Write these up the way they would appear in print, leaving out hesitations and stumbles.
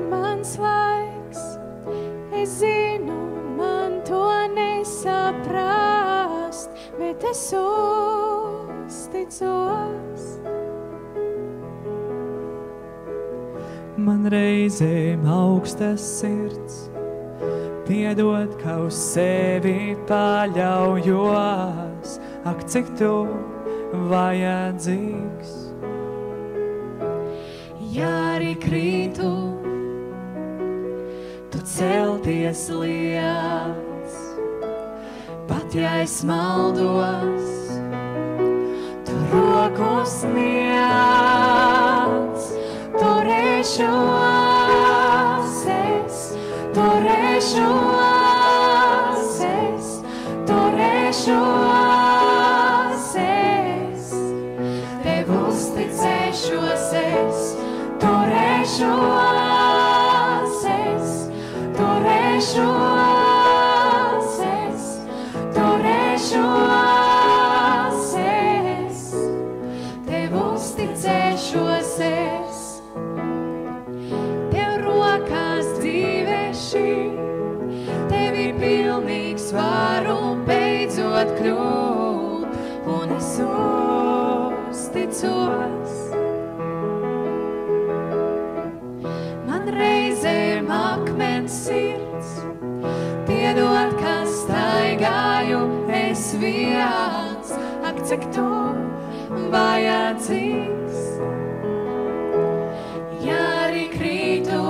mans laiks, es zinu, man to nesaprast, bet es uzticos. Man reizēm augstas sirds, piedod, ka uz sevi paļaujos, ak, cik tu vajadzīgs. Ja arī krītu, tu celties liels, pat ja es maldos, tu roku sniedz, turēšos es, turēšos es, turēšos es, tev uzticēšos es, turēšos es, turēšos es, turēšos es, tev uzticēšos es. Tev rokās dzīve šī, tev ir pilnīgs varu beidzot kļūt, un es uzticos. Man reizēm akmens sirds, piedod, ka staigāju es viens, ak, cik tu vajadzīgs. Ja arī krītu,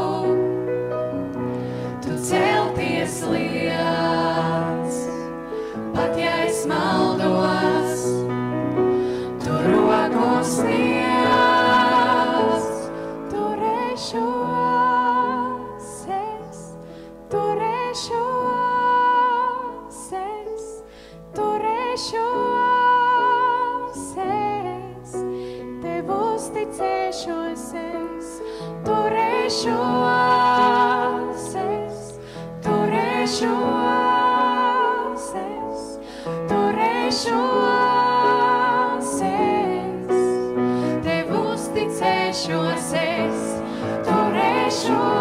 tu celties liels, pat ja es maldos, tu roku sniedz, turēšos es, turēšos es, turēšos es, tev uzticēšos es, turēšos es, turēšos es, turēšos es, tev uzticēšos es, turēšos